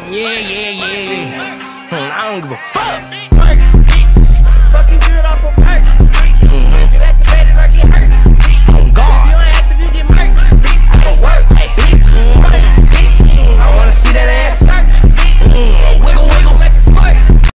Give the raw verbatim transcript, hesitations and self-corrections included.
Yeah, yeah, yeah. I don't give a fuck.